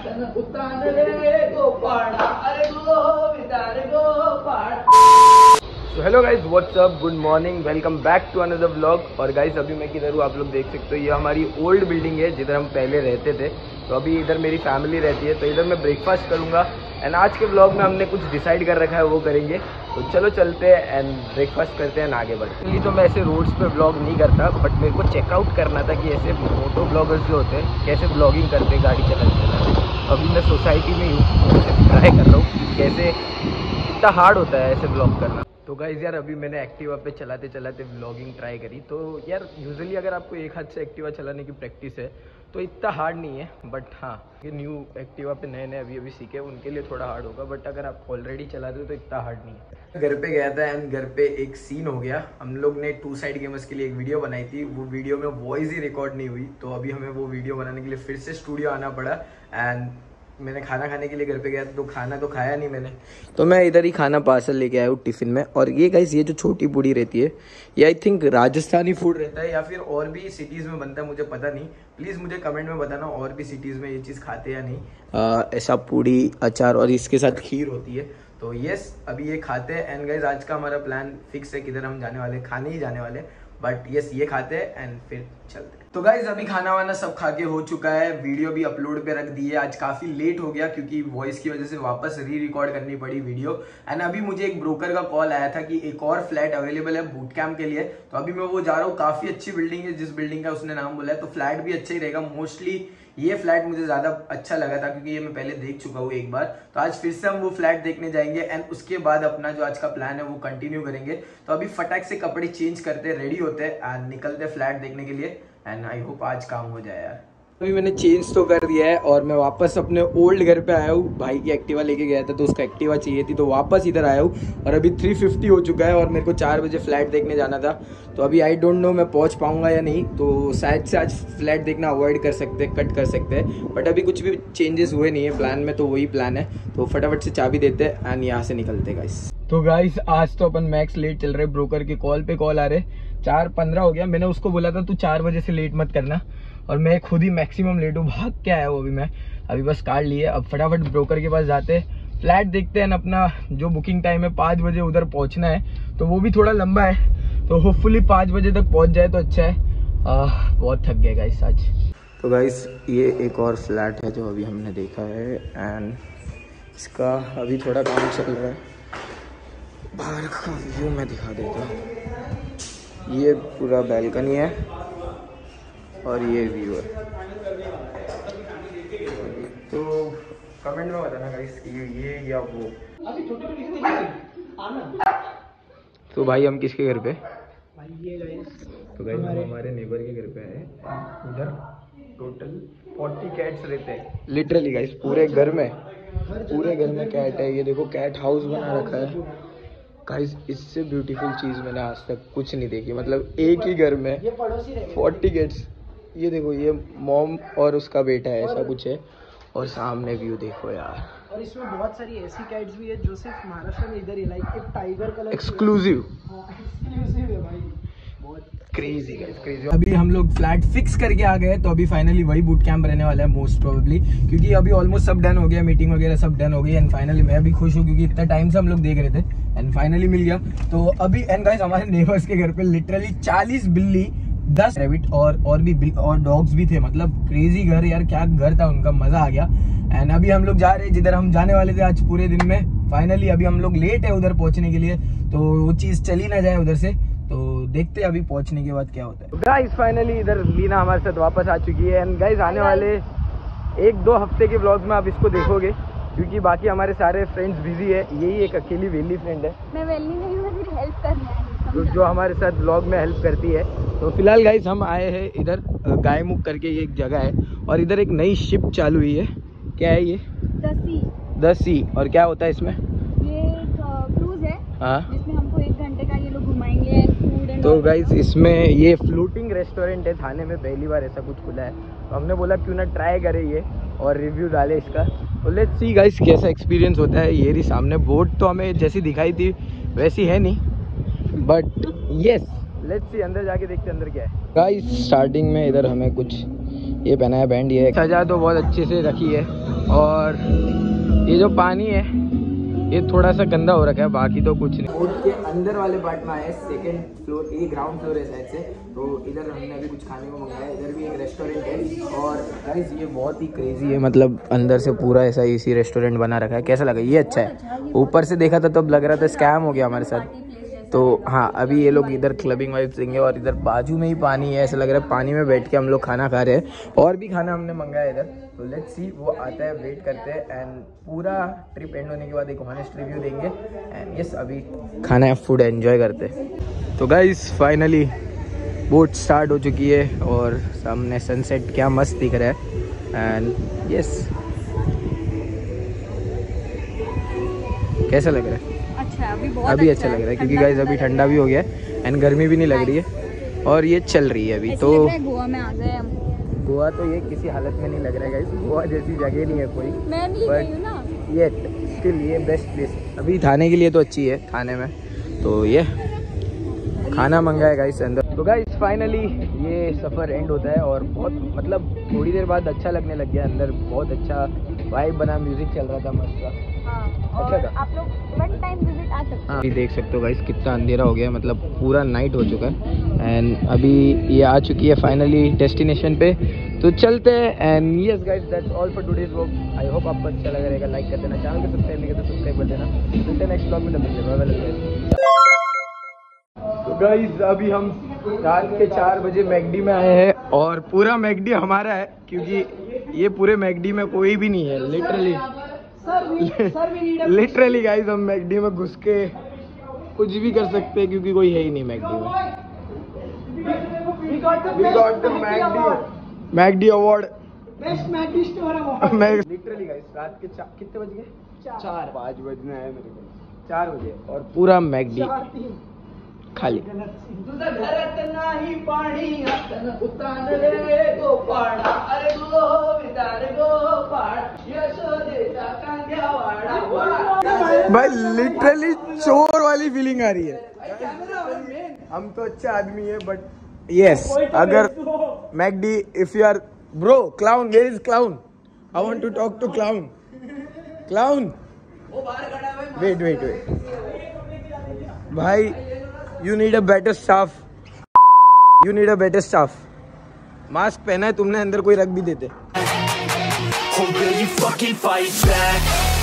तो hello guys, what's up, good morning, welcome back to another vlog. और guys अभी मैं किधर हूँ आप लोग देख सकते हो। ये हमारी ओल्ड बिल्डिंग है जिधर हम पहले रहते थे। तो अभी इधर मेरी फैमिली रहती है, तो इधर मैं ब्रेकफास्ट करूँगा। एंड आज के व्लॉग में हमने कुछ डिसाइड कर रखा है, वो करेंगे। तो चलो चलते हैं एंड ब्रेकफास्ट करते हैं, आगे बढ़ते हैं। तो मैं ऐसे रोड्स पे व्लॉग नहीं करता, बट मेरे को चेकआउट करना था कि ऐसे मोटो ब्लॉगर्स जो होते हैं कैसे ब्लॉगिंग करते हैं गाड़ी चलाते। अभी मैं सोसाइटी में हूँ, ट्राई कर रहा हूँ कैसे कितना हार्ड होता है ऐसे ब्लॉग करना। तो गाइज यार, अभी मैंने एक्टिवा पे चलाते चलाते व्लॉगिंग ट्राई करी। तो यार यूजुअली अगर आपको एक हाथ से एक्टिवा चलाने की प्रैक्टिस है तो इतना हार्ड नहीं है, बट हाँ ये न्यू एक्टिवा पे नए अभी सीखे उनके लिए थोड़ा हार्ड होगा। बट अगर आप ऑलरेडी चलाते हो तो इतना हार्ड नहीं है। घर पे गया था एंड घर पे एक सीन हो गया। हम लोग ने टू साइड गेमर्स के लिए एक वीडियो बनाई थी, वो वीडियो में वॉइस ही रिकॉर्ड नहीं हुई। तो अभी हमें वो वीडियो बनाने के लिए फिर से स्टूडियो आना पड़ा। एंड मैंने खाना खाने के लिए घर पे गया तो खाना तो खाया नहीं मैंने, तो मैं इधर ही खाना पार्सल लेके आया हूँ टिफ़िन में। और ये गाइस, ये जो छोटी पूड़ी रहती है ये आई थिंक राजस्थानी फूड रहता है या फिर और भी सिटीज़ में बनता है, मुझे पता नहीं। प्लीज़ मुझे कमेंट में बताना और भी सिटीज़ में ये चीज़ खाते या नहीं। ऐसा पूड़ी अचार और इसके साथ खीर होती है। तो यस, अभी ये खाते हैं। एंड गाइस आज का हमारा प्लान फिक्स है, किधर हम जाने वाले, खाने ही जाने वाले। बट यस, ये खाते हैं एंड फिर चलते हैं। तो गाइज अभी खाना वाना सब खा के हो चुका है, वीडियो भी अपलोड पे रख दी है। आज काफी लेट हो गया क्योंकि वॉइस की वजह से वापस री रिकॉर्ड करनी पड़ी वीडियो। एंड अभी मुझे एक ब्रोकर का कॉल आया था कि एक और फ्लैट अवेलेबल है बूट कैंप के लिए। तो अभी मैं वो जा रहा हूँ। काफी अच्छी बिल्डिंग है, जिस बिल्डिंग का उसने नाम बोला है, तो फ्लैट भी अच्छा ही रहेगा। मोस्टली ये फ्लैट मुझे ज्यादा अच्छा लगा था क्योंकि ये मैं पहले देख चुका हूँ एक बार। तो आज फिर से हम वो फ्लैट देखने जाएंगे एंड उसके बाद अपना जो आज का प्लान है वो कंटिन्यू करेंगे। तो अभी फटाक से कपड़े चेंज करते, रेडी होते एंड निकलते फ्लैट देखने के लिए। एंड आई होप आज काम हो जाए यार। अभी मैंने चेंज तो कर दिया है और मैं वापस अपने ओल्ड घर पे आया हूँ। भाई की एक्टिवा लेके गया था तो उसका एक्टिवा चाहिए थी, तो वापस इधर आया हूँ। और अभी 3:50 हो चुका है और मेरे को 4 बजे फ्लैट देखने जाना था। तो अभी आई डोंट नो मैं पहुँच पाऊंगा या नहीं। तो शायद से आज फ्लैट देखना अवॉइड कर सकते हैं, कट कर सकते हैं। बट अभी कुछ भी चेंजेस हुए नहीं है प्लान में, तो वही प्लान है। तो फटाफट से चाबी देते हैं एंड यहाँ से निकलते गाइस। तो गाइस आज तो अपन मैक्स लेट चल रहे, ब्रोकर के कॉल पे कॉल आ रहे। 4:15 हो गया। मैंने उसको बोला था तू 4 बजे से लेट मत करना, और मैं खुद ही मैक्सिमम लेट हूँ। भाग के आया हूँ अभी मैं, अभी बस कार्ड लिए। अब फटाफट ब्रोकर के पास जाते, फ्लैट देखते हैं। अपना जो बुकिंग टाइम है 5 बजे उधर पहुँचना है, तो वो भी थोड़ा लंबा है। तो होपफुली 5 बजे तक पहुँच जाए तो अच्छा है। बहुत थक गए गाइस आज। तो गाइस ये एक और फ्लैट है जो अभी हमने देखा है एंड इसका अभी थोड़ा काम चल रहा है। बाहर का व्यू मैं दिखा देता हूँ। ये पूरा बैल्कनी है और ये व्यू है। तो कमेंट में बताना गाइस ये या वो। तो भाई हम किसके घर पे? तो गाइस हम हमारे नेबर के घर पे आए। उधर टोटल 40 कैट्स रहते हैं लिटरली गाइस। पूरे घर में कैट है। ये देखो कैट हाउस बना रखा है गाइस। इससे ब्यूटीफुल चीज़ मैंने आज तक कुछ नहीं देखी। मतलब एक ही घर में 40 कैट्स। ये देखो, ये मॉम और उसका बेटा है, ऐसा कुछ है। और सामने व्यू देखो यार। और इसमें बहुत सारी ऐसी कैट्स भी है जो सिर्फ महाराष्ट्र में इधर ही, लाइक एक टाइगर कलर एक्सक्लूसिव है भाई। बहुत क्रेजी गाइस, क्रेजी। अभी हम लोग फ्लैट फिक्स करके आ गए, तो अभी फाइनली वही बूट कैंप रहने वाला है मोस्ट प्रोबेबली, क्योंकि अभी ऑलमोस्ट सब डन हो गया, मीटिंग वगैरह सब डन हो गई। एंड फाइनली मैं भी खुश हूँ क्योंकि इतना टाइम से हम लोग देख रहे थे एंड फाइनली मिल गया। तो अभी एंड गाइस हमारे नेबर्स के घर पे लिटरली 40 बिल्ली, 10 रैबिट और भी और डॉग्स भी थे। मतलब क्रेजी घर यार, क्या घर था उनका, मजा आ गया। एंड अभी हम लोग जा रहे हैं जिधर हम जाने वाले थे आज पूरे दिन में। फाइनली अभी हम लोग लेट है उधर पहुंचने के लिए, तो वो चीज चली ना जाए उधर से। तो देखते हैं अभी पहुंचने के बाद क्या होता है। गाइस फाइनली इधर लीना हमारे साथ वापस आ चुकी है। एंड गाइस आने वाले 1-2 हफ्ते के ब्लॉग में आप इसको देखोगे क्योंकि बाकी हमारे सारे फ्रेंड्स बिजी है। यही एक अकेली वेली फ्रेंड है। मैं वेली नहीं हूँ, मेरी हेल्प करने आई हूँ, जो हमारे साथ ब्लॉग में हेल्प करती है। तो फिलहाल गाइस हम आए हैं इधर गायमुख करके, ये एक जगह है और इधर एक नई शिप चालू हुई है। क्या है ये? The sea. और क्या होता है इसमें? ये एक क्रूज है। हाँ, जिसमें हमको 1 घंटे का ये लोग घुमाएंगे फूड एंड। तो गाइस इसमें ये फ्लोटिंग रेस्टोरेंट है। थाने में पहली बार ऐसा कुछ खुला है, तो हमने बोला क्यों ना ट्राई करें ये और रिव्यू डाले इसका। तो लेट्स सी गाइस कैसा एक्सपीरियंस होता है। ये रही सामने बोट, तो हमें जैसी दिखाई थी वैसी है नहीं, बट यस लेट्स सी अंदर जाके देखते अंदर क्या है। गाइस स्टार्टिंग में इधर हमें कुछ ये पहना है बैंड, ये सजा तो बहुत अच्छे से रखी है। और ये जो पानी है ये थोड़ा सा गंदा हो रखा है, बाकी तो कुछ नहीं। बोट के अंदर वाले पार्ट में आए, सेकंड फ्लोर, ये ग्राउंड फ्लोर है शायद से। तो इधर हमने अभी कुछ खाने को मंगाया। इधर भी एक रेस्टोरेंट है और गाइस ये बहुत ही क्रेजी है, मतलब अंदर से पूरा ऐसा इसी रेस्टोरेंट बना रखा है। कैसा लगा? ये अच्छा है। ऊपर से देखा था तब लग रहा था स्कैम हो गया हमारे साथ। तो हाँ, अभी ये लोग इधर क्लबिंग वाइब्स देंगे और इधर बाजू में ही पानी है, ऐसा लग रहा है पानी में बैठ के हम लोग खाना खा रहे हैं। और भी खाना हमने मंगाया इधर, तो लेट्स सी वो आता है, वेट करते हैं। एंड पूरा ट्रिप एंड होने के बाद एक ऑनेस्ट रिव्यू देंगे। एंड यस, अभी खाना है, फूड एंजॉय करते हैं। तो गाइस फाइनली बोट स्टार्ट हो चुकी है और सामने सनसेट क्या मस्त दिख रहा है। एंड यस, कैसा लग रहा है? अच्छा, अभी अच्छा लग रहा है क्योंकि गाइस अभी ठंडा भी हो गया है एंड गर्मी भी नहीं लग रही है और ये चल रही है अभी। तो गोवा में आ गए हम। गोवा तो ये किसी हालत में नहीं लग रहा है गाइस, गोवा जैसी जगह नहीं है कोई। मैं नहीं गई हूं ना। ये स्टिल ये बेस्ट प्लेस अभी खाने के लिए तो अच्छी है खाने में। तो ये खाना मंगाया गाइस अंदर। तो गाइस फाइनली ये सफ़र एंड होता है और बहुत मतलब थोड़ी देर बाद अच्छा लगने लग गया। अंदर बहुत अच्छा वाइब बना, म्यूजिक चल रहा था मस्त सा। अच्छा था। आप लोग वन टाइम विजिट आ सकते हैं। अभी देख सकते हो गाइस कितना अंधेरा हो गया, मतलब पूरा नाइट हो चुका है। एंड अभी ये आ चुकी है फाइनली डेस्टिनेशन पे, तो चलते हैं। And yes guys, that's all for today's vlog. I hope आपको अच्छा लगा रहेगा। लाइक कर देना, चैनल को सब्सक्राइब नहीं किया तो सब्सक्राइब कर देना। मिलते हैं नेक्स्ट व्लॉग में, तब तक बाय बाय। तो गाइस अभी हम रात के 4 बजे मैकडी में आए हैं और पूरा मैकडी हमारा है क्योंकि ये पूरे मैकडी में कोई भी नहीं है। लिटरली गाइस हम मैकडी में घुस के कुछ भी कर सकते हैं क्योंकि कोई है ही नहीं मैकडी में। We got the McD award, best McD store award. Literally guys रात के कितने बज गए? 5 बजने आए मेरे को, 4 बजे और पूरा मैकडी खाली। तुझं घरात नाही पाणी उतारले गोपाळा, अरे गो विदार गोपाळ, यशोदेचा कांद्यावाडा। भाई लिटरली चोर वाली फीलिंग आ रही है। हम तो अच्छे आदमी है बट यस, अगर McD if you are bro clown, where is clown? I want to talk to clown. Clown wait भाई, You need a better staff. You need a better staff. Mask पहना है तुमने, अंदर कोई रख भी देते। Oh, will you fucking fight back?